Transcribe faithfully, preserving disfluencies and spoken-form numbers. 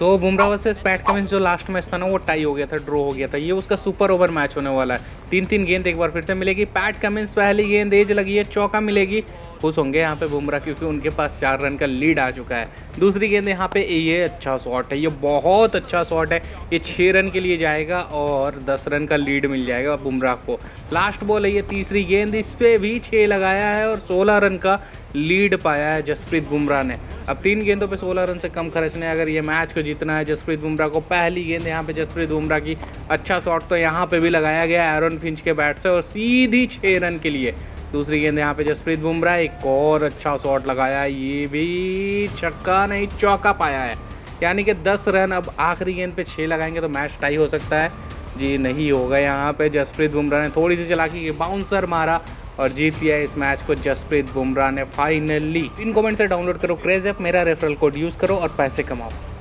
सो Bumrah versus Pat Cummins जो last match था ना वो टाई हो गया था, ड्रॉ हो गया था। ये उसका सुपर ओवर मैच होने वाला है। तीन तीन गेंद एक बार फिर से मिलेगी। पैट कमिंस पहली गेंद एज लगी है, चौका मिलेगी। खुश होंगे यहाँ पे बुमराह क्योंकि उनके पास चार रन का लीड आ चुका है। दूसरी गेंद यहाँ पे ये अच्छा शॉट है, ये बहुत अच्छा शॉट है। ये छः रन के लिए जाएगा और दस रन का लीड मिल जाएगा बुमराह को। लास्ट बॉल है ये तीसरी गेंद, इस पर भी छः लगाया है और सोलह रन का लीड पाया है जसप्रीत बुमराह ने। अब तीन गेंदों पे सोलह रन से कम खर्चने अगर ये मैच को जीतना है जसप्रीत बुमराह को। पहली गेंद यहाँ पे जसप्रीत बुमराह की, अच्छा शॉट तो यहाँ पे भी लगाया गया एरन फिंच के बैट से और सीधी छः रन के लिए। दूसरी गेंद यहाँ पे जसप्रीत बुमराह, एक और अच्छा शॉट लगाया, ये भी छक्का नहीं चौका पाया है। यानी कि दस रन। अब आखिरी गेंद पे छः लगाएंगे तो मैच टाई हो सकता है। जी नहीं होगा। यहाँ पे जसप्रीत बुमराह ने थोड़ी सी चलाकी की बाउंसर मारा और जीत लिया इस मैच को जसप्रीत बुमराह ने फाइनली। इन कमेंट से डाउनलोड करो क्रेज ऐप, मेरा रेफरल कोड यूज़ करो और पैसे कमाओ।